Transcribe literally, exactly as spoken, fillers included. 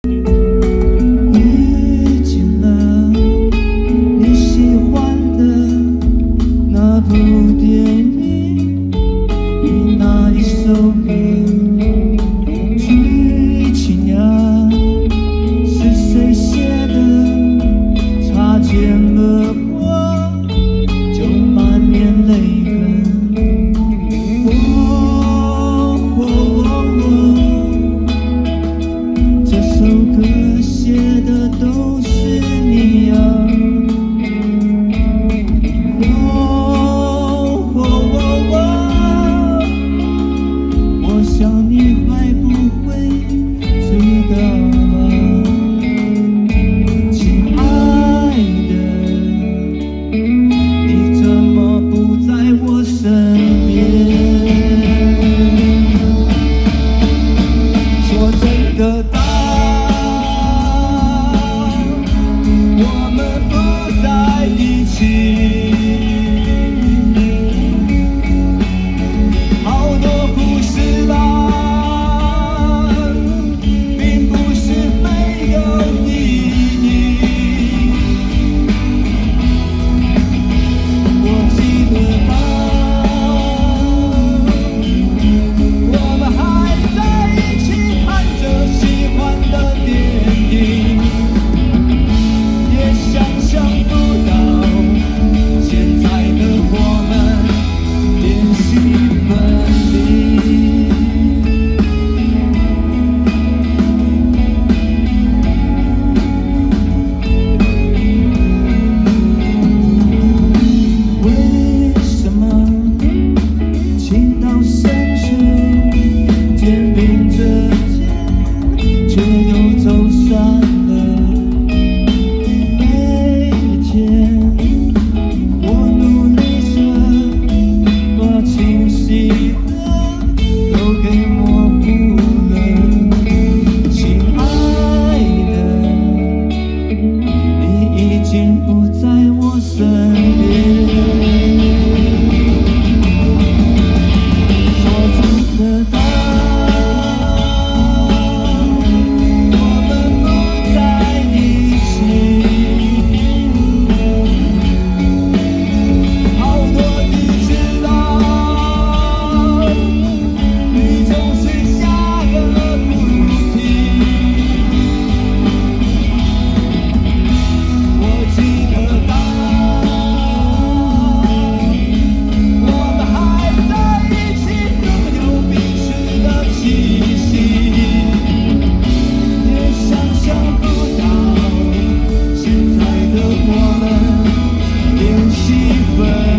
遇见了你喜欢的那部电影与那一首歌，剧情啊是谁写的？擦肩而过就满面泪痕。哦哦哦哦，这首歌写的都是你啊。哦哦哦哦，我想你还不会知道吗？亲爱的，你怎么不在我身边？说真的吧，我们不在一起。好多故事吧，并不是没有意义。我记得吧，我们还在一起看着喜欢的电影，也想象不到现在的我们联系分离。为什么情到深处，肩并着肩，却又走散了？每一天，我努力着把清晰的都给模糊了。亲爱的，你已经不在我身边。说真的吧，我们不在一起。好多日子了，你总是下个不停。我记得吧，我们还在一起拥有彼此的气息，也想象不到现在的我们联系分